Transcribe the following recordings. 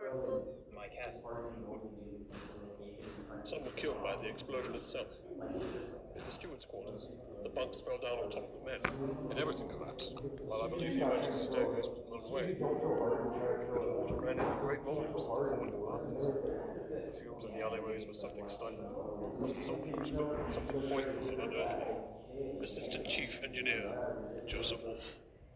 My cat. Some were killed by the explosion itself. In the steward's quarters, the bunks fell down on top of the men, and everything collapsed, while I believe the emergency staircase was blown away. The water ran in great volumes through the falling apartments. The fumes in the alleyways were something stifling, not sulphurous, but something poisonous and unearthly. Assistant Chief Engineer, Joseph Wolf.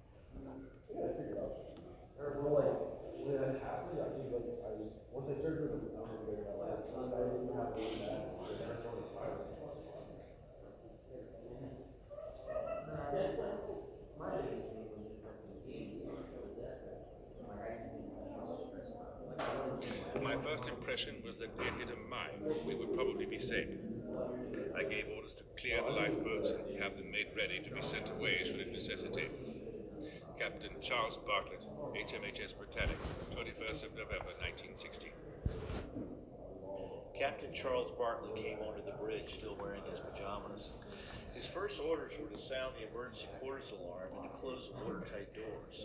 My first impression was that we had hit a mine. We would probably be safe. I gave orders to clear the lifeboats and have them made ready to be sent away should it necessitate. Captain Charles Bartlett, HMHS Britannic, 21st of November, 1960. Captain Charles Bartlett came onto the bridge still wearing his pajamas. His first orders were to sound the emergency quarters alarm and to close the watertight doors.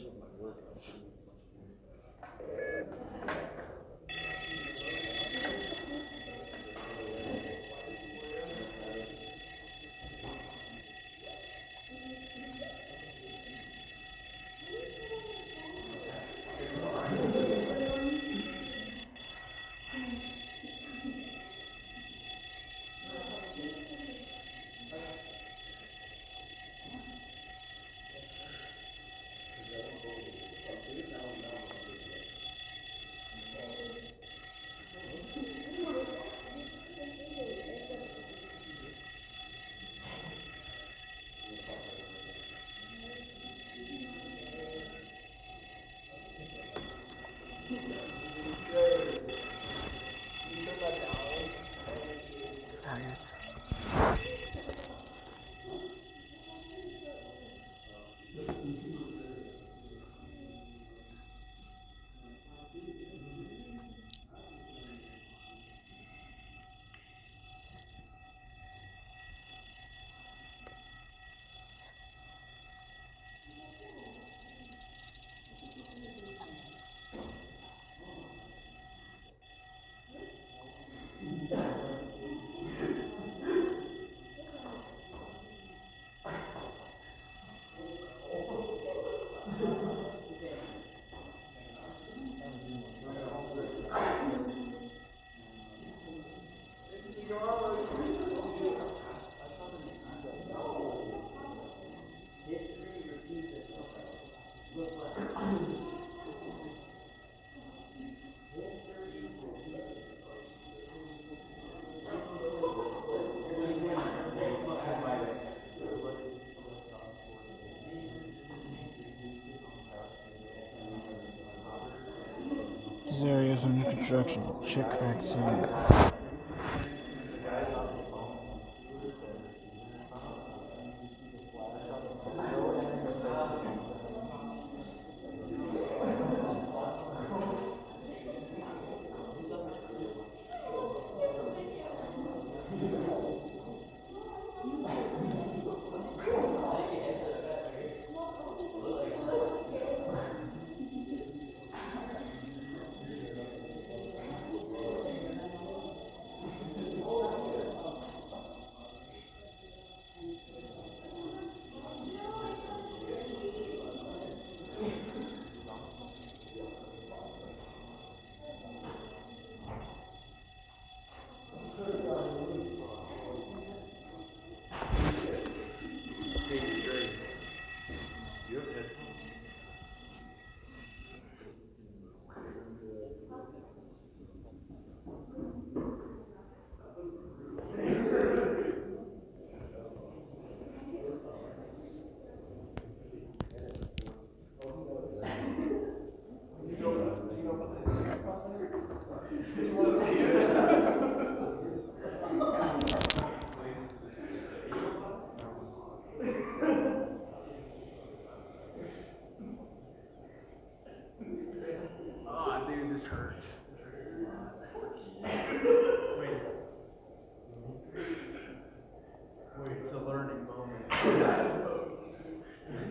This area is under construction. Check back soon.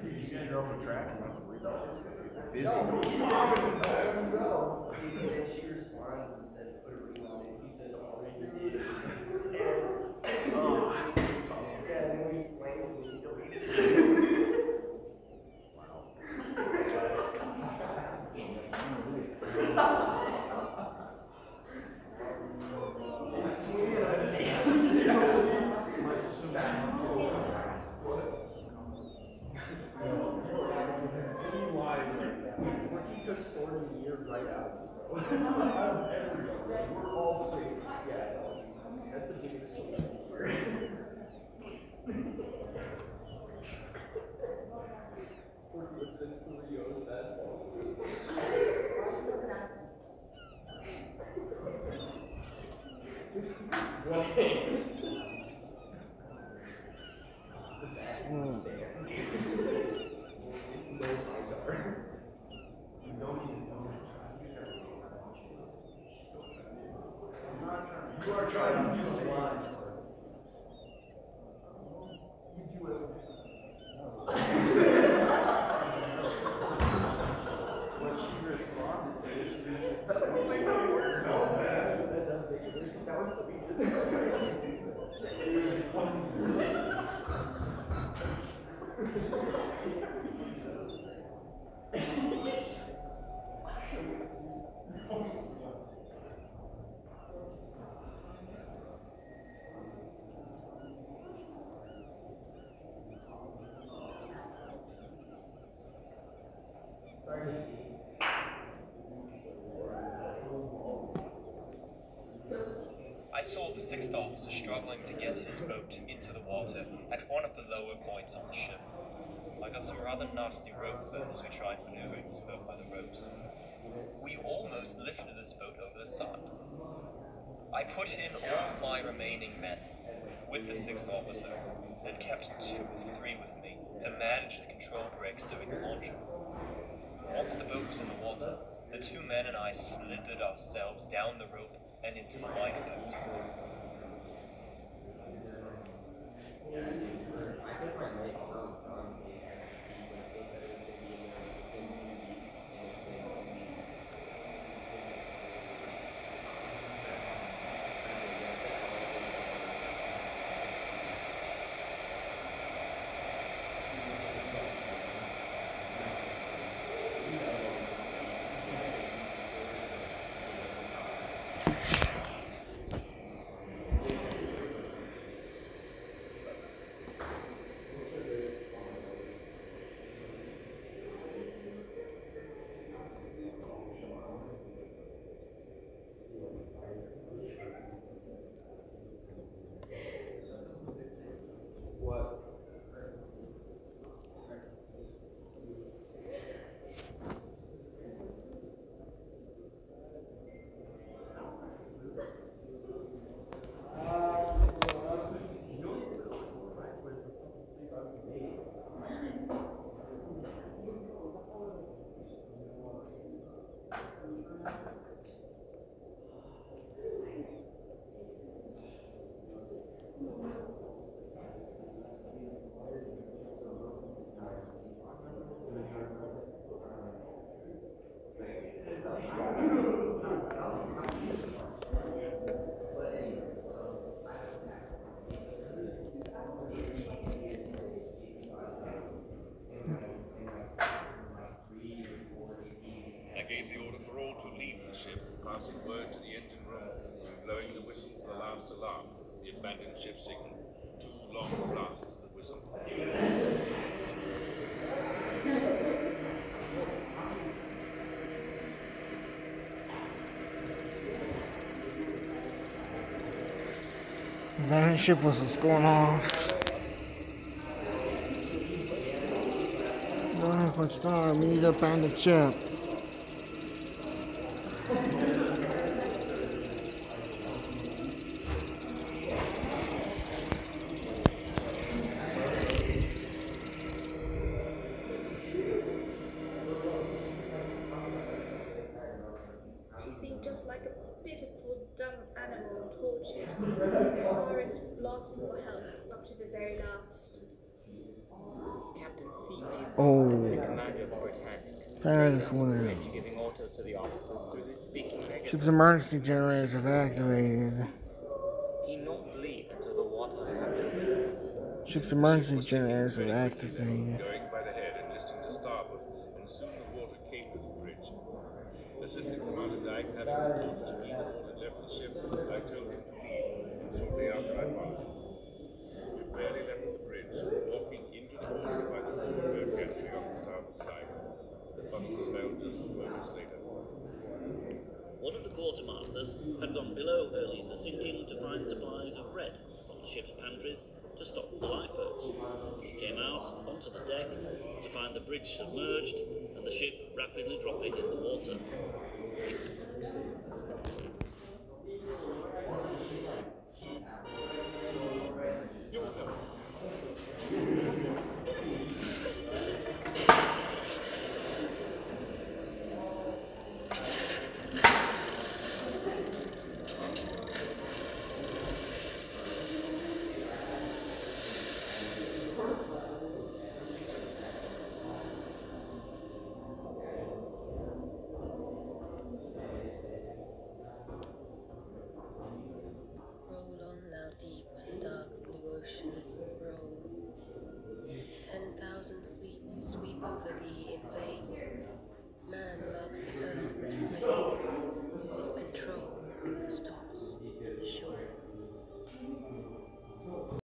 Busy. I saw the sixth officer struggling to get his boat into the water at one of the lower points on the ship. I got some rather nasty rope burn as we tried maneuvering his boat by the ropes. We almost lifted this boat over the side. I put in all my remaining men with the sixth officer and kept 2 or 3 with me to manage the control brakes during the launching. Once the boat was in the water, the 2 men and I slithered ourselves down the rope and into the lifeboat. Passing word to the engine room and blowing the whistle for the last alarm, the abandoned ship signal. 2 long blasts of the whistle. Abandoned ship whistle's going off. What's going on? We need to abandon ship. She seemed just like a pitiful, dumb animal tortured. The sirens blasting for help up to the very last. Captain Seeley, Oh. the commander of our attack, That is one of the them. bridge, giving orders to the officers through the speaking megaphone. Ship's emergency generators have activated. He not leap to the water, Captain. Ship's emergency generators have activated. Going by the head and listing to starboard, and soon the water came to the bridge. Assistant Commander Dyke having reported to me that all had left the ship, I told him to leave, and shortly after I followed him. We barely left the bridge, walking into the water by the forward gantry on the starboard side. The funnels fell just moments later. One of the quartermasters had gone below early in the sinking to find supplies of bread from the ship's pantries to stock the lifeboats. He came out onto the deck to find the bridge submerged and the ship rapidly dropping in the water.